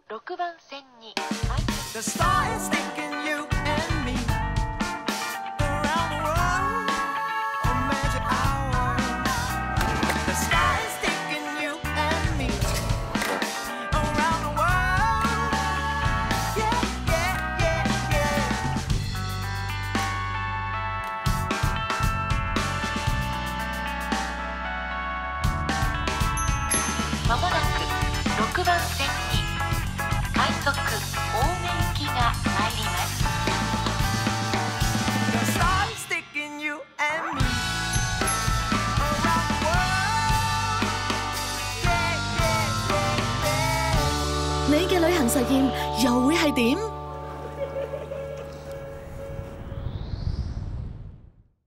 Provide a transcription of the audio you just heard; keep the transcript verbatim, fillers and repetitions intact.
ろくばん線に。 The star is taking you and me around the world, a magic hour. The star is taking you and me around the world. Yeah, yeah, yeah, yeah. まもなくろくばん線に快速青梅行きが参ります。 The star is taking you and me around the world. Yeah, yeah, yeah, yeah. 你嘅旅行實驗又會係點？